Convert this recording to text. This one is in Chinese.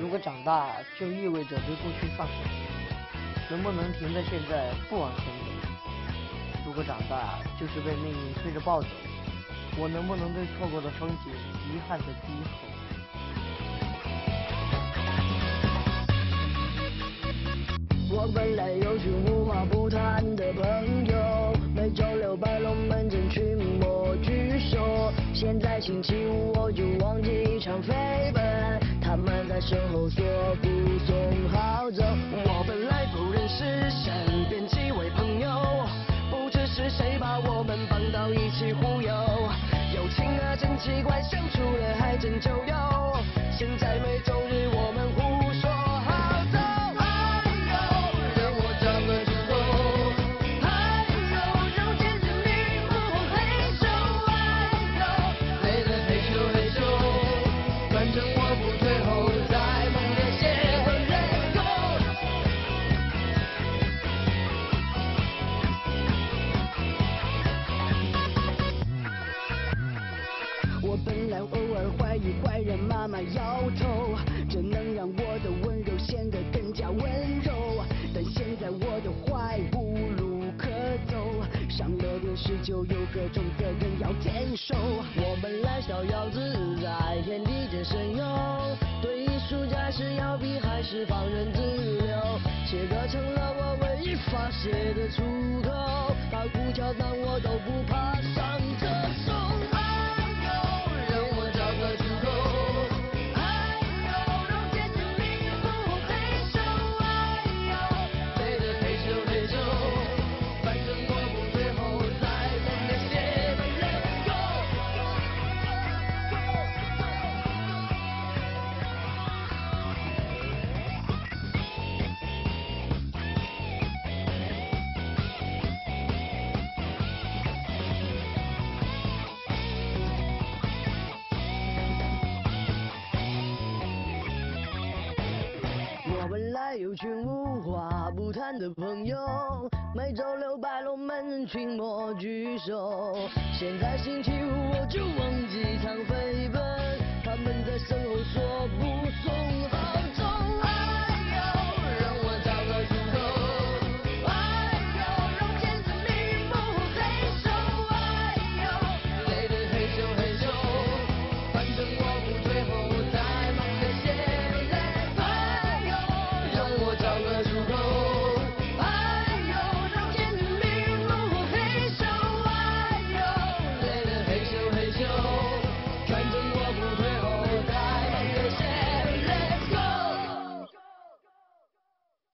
如果长大就意味着对过去放手，能不能停在现在不往前走？如果长大就是被命运推着暴走，我能不能对错过的风景遗憾的低头？ 我本来有群无话不谈的朋友，每周六摆龙门阵群魔聚首。现在星期五我就忘记一场飞奔，他们在身后说不送好走。我本来不认识身边几位朋友，不知是谁把我们绑到一起忽悠。友情啊真奇怪，相处了还真就有。现在每周日我们互说好走。坏人妈妈摇头，这能让我的温柔显得更加温柔。但现在我的坏无路可走，上了电视就有各种责任要坚守。我本来逍遥自在，天地间神游，对艺术家是要逼还是放任自流？写歌成了我唯一发泄的出口，把苦荞当我都不怕上厕所。有群无话不谈的朋友，每周六摆龙门群魔聚首。现在星期五我就忘